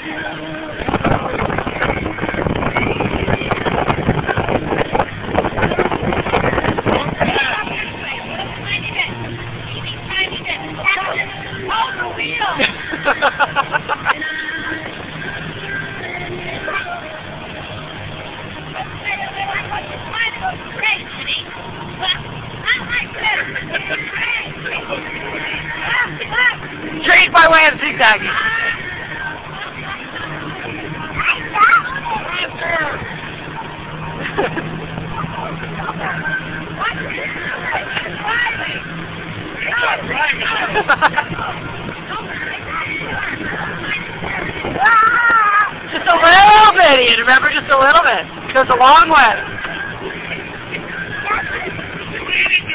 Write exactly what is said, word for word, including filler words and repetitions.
Change by way of zigzagging. Just a little bit, Ian. Remember, just a little bit. Goes a long way.